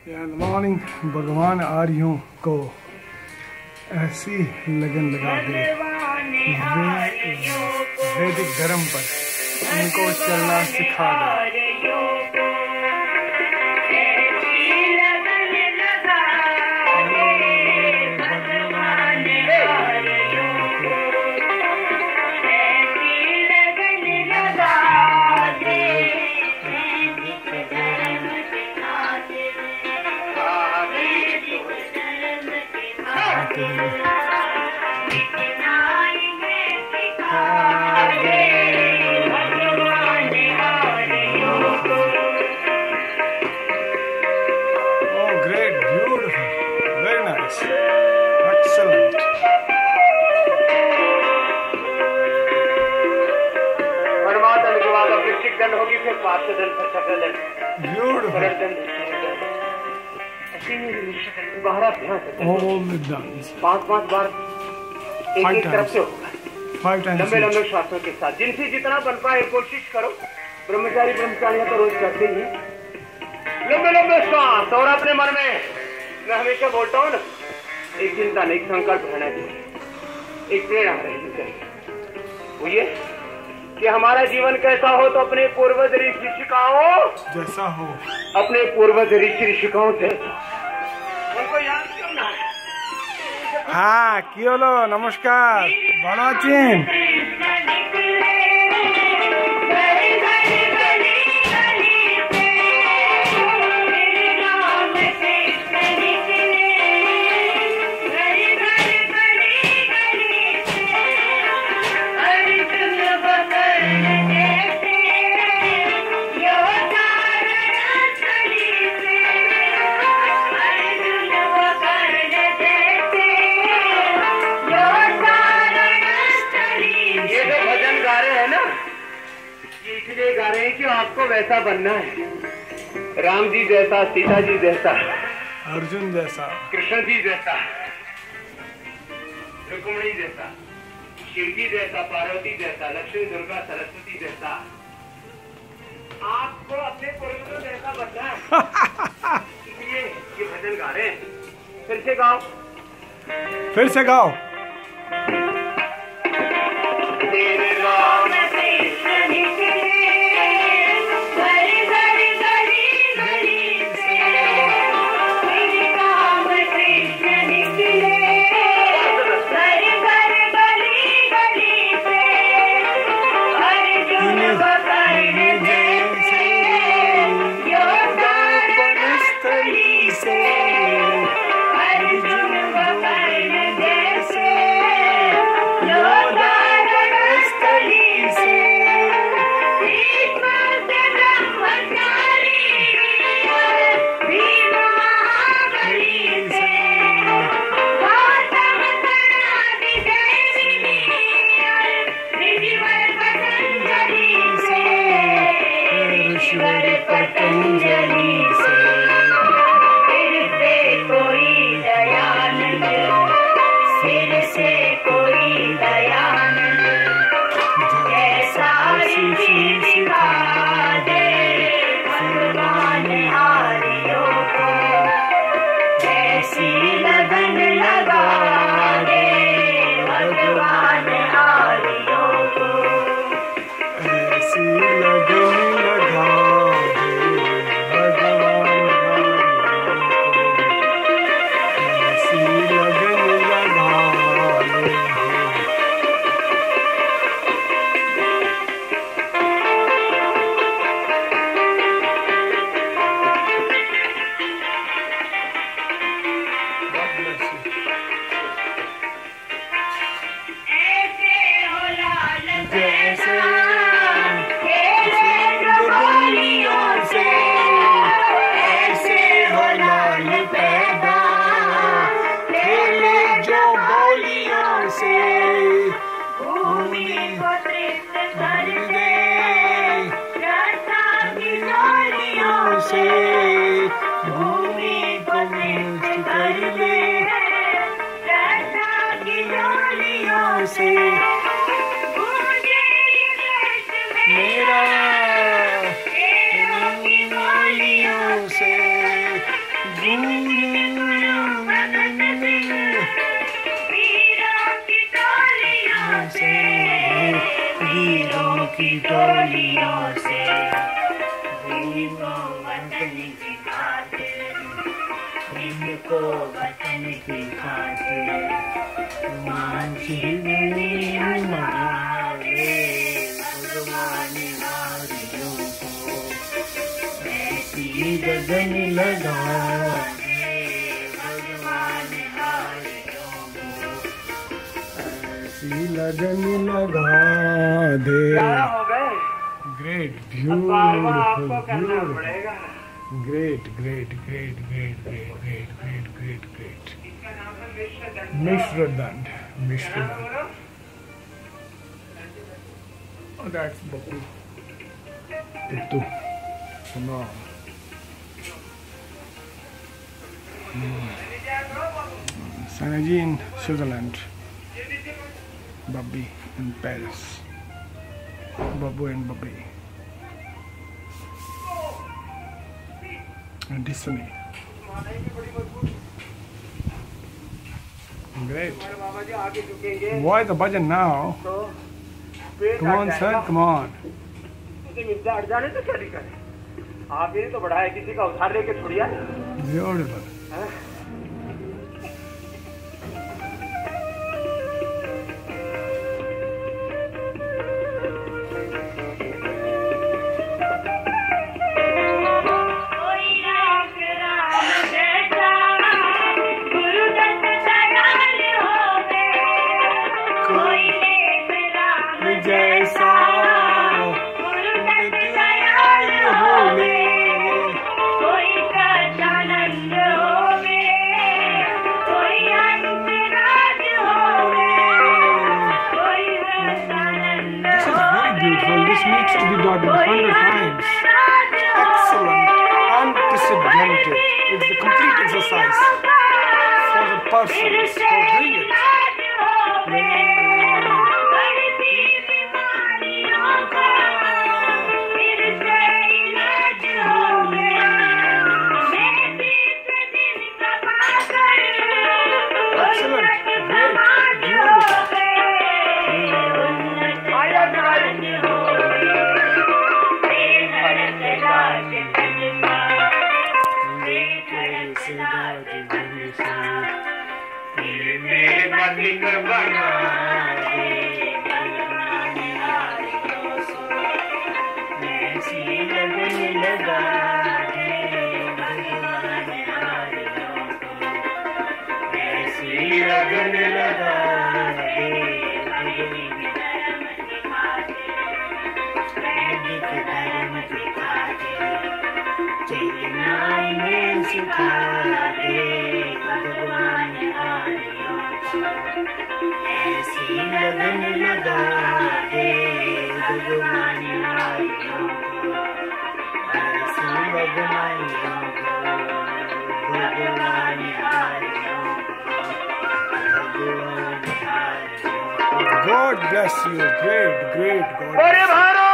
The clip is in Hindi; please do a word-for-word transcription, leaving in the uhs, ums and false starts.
मॉर्निंग भगवान आर्यों को ऐसी लगन लगा दे वैदिक धर्म पर, उनको चलना सिखा दे। होगी फिर पाँच सौ दिन पर शक्ल दंड पाँच पाँच बार एक एक तरफ से होगा, लंबे लंबे श्वासों के साथ, जिनसे जितना बन पाए कोशिश करो। ब्रह्मचारी ब्रह्मचारियां तो रोज करते ही लंबे लंबे श्वास। और अपने मन में मैं हमेशा बोलता हूँ ना, एक चिंता नहीं, एक संकल्प रहना चाहिए, एक प्रेरणा रहनी चाहिए। वो ये कि हमारा जीवन कैसा हो तो अपने पूर्वज ऋषि ऋषिकाओं जैसा हो, अपने पूर्वज ऋषि ऋषिकाओं जैसा, उनको याद करना है। हाँ क्यों लो, नमस्कार, ভালো আছেন? गा रहे हैं कि आपको वैसा बनना है, राम जी जैसा, सीता जी जैसा, अर्जुन जैसा, कृष्ण जी जैसा, रुक्मिणी जैसा, शिव जी जैसा, पार्वती जैसा, लक्ष्मी दुर्गा सरस्वती जैसा। आपको अपने पूर्वजों जैसा बनना है, इसलिए ये भजन गा रहे हैं। फिर से गाओ, फिर से गाओ। तेरे राम को वतन की खातिर मांझी मारे भगवान नारियों को ऐसी गगन लगा दे भगवान नारियों को ऐसी लगन लगा दे। Great beautiful great great great great great great great great great मिश्र दंड मिश्र दंड। Oh, that's Babu. Tuttu. No. Sanaji in Switzerland. Babi in Paris. Babu and Babi. And Disney. Great. Why the bhajan now? Come on, sir. Come on. जाने तो क्या दिक्कत है? आप ये तो बढ़ाए किसी का उधार लेके छोड़िया। Beautiful. This needs to be done a hundred times. Excellent, unprecedented. It's the complete exercise for the person who is doing it. Excellent, great, beautiful. God bless you. Great, great. God bless you.